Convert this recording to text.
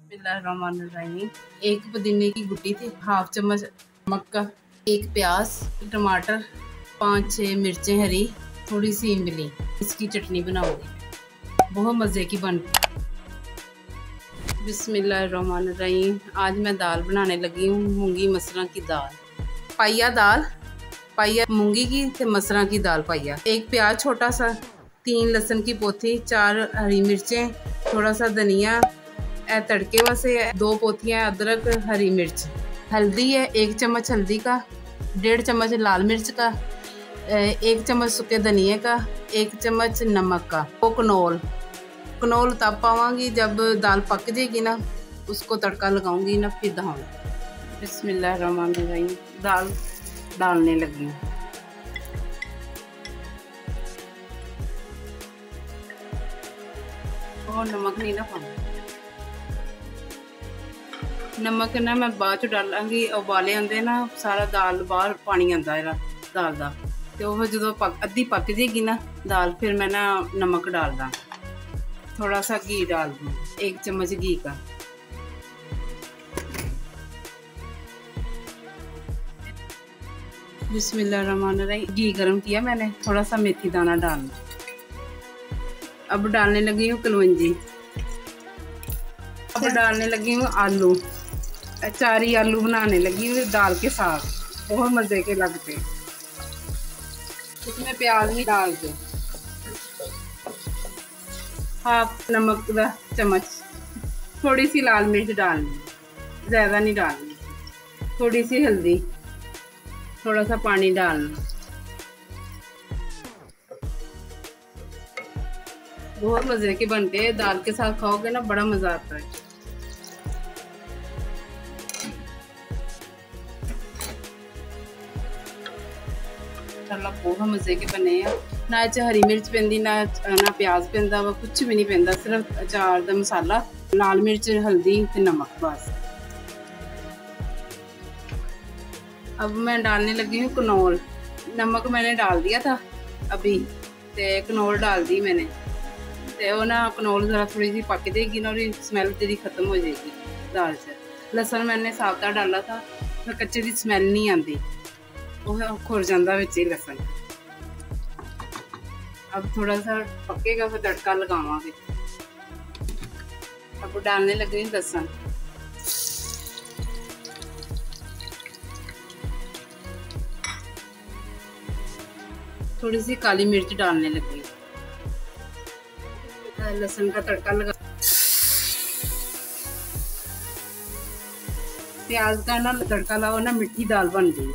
बिस्मिल्लाहिर्रहमानिर्रहीम। एक पुदीने की गुट्टी थी, हाफ चम्मच नमक का, एक प्याज, टमाटर, 5-6 मिर्चें हरी, थोड़ी सी इमली। इसकी चटनी बनाऊंगी, बहुत मज़े की बनती। बिस्मिल्लाहिर्रहमानिर्रहीम। आज मैं दाल बनाने लगी हूँ, मूंगी मसरा की दाल। पाइया दाल, पाइया मूंगी की ते मसरा की दाल पाइया। एक प्याज छोटा सा, 3 लहसुन की पोथी, 4 हरी मिर्चें, थोड़ा सा धनिया, तड़के वास्ते 2 पोथियाँ अदरक, हरी मिर्च, हल्दी है 1 चम्मच हल्दी का, 1.5 चम्मच लाल मिर्च का, 1 चम्मच सूखे धनिए का, 1 चम्मच नमक का। वो कनौल तब पावांगी जब दाल पक जाएगी ना, उसको तड़का लगाऊंगी ना, फिर दहाऊंगी। बिस्मिल्लाहिर्रहमानिर्रहीम। दाल डालने लगी हूँ। और नमक नहीं ना पाना, नमक ना मैं बाद च डालांगी। उबाले आंदे ना, सारा दाल बाहर पानी आंदा है दाल का, तो वो जो अद्धी पक जाएगी ना दाल, फिर मैं ना नमक डाल दा, थोड़ा सा घी डाल दूँ, 1 चम्मच घी का। बिस्मिल्लाहिर्रहमानिर्रहीम। घी गरम किया मैंने, थोड़ा सा मेथी दाना डालना। अब डालने लगी हूँ कलवंजी। अब डालने लगी हूँ आलू। 4 ही आलू बनाने लगी हूँ दाल के साथ, बहुत मज़े के लगते। इसमें प्याज भी डाल दो, हाफ नमक का चम्मच, थोड़ी सी लाल मिर्च डालनी, ज़्यादा नहीं डालनी, थोड़ी सी हल्दी, थोड़ा सा पानी डालना। बहुत मज़े के बनते हैं, दाल के साथ खाओगे ना बड़ा मज़ा आता है। बहुत मज़े के बने हैं, ना हरी मिर्च पेंदी, ना प्याज पेंदा वा, कुछ भी नहीं पेंदा, सिर्फ अचार दा मसाला, लाल मिर्च, हल्दी ते नमक, बस। अब मैं डालने लगी हूँ कनौल। नमक मैंने डाल दिया था अभी, ते कनौल डाल दी मैंने, ते वो ना कनौल ज़रा थोड़ी सी पक जाएगी ना, और स्मेल तेरी ख़त्म हो जाएगी दाल से। लहसुन मैंने साबुत डाला था, तो कच्चे की स्मेल नहीं आती, वो खुर जाता विच ही लहसुन। अब थोड़ा सा पकेगा, फिर तड़का लगावांगे। अब डालने लगी लहसुन, थोड़ी सी काली मिर्च डालने लगी, लहसुन का तड़का लगा। प्याज का ना तड़का लगाओ ना, मीठी दाल बन गई।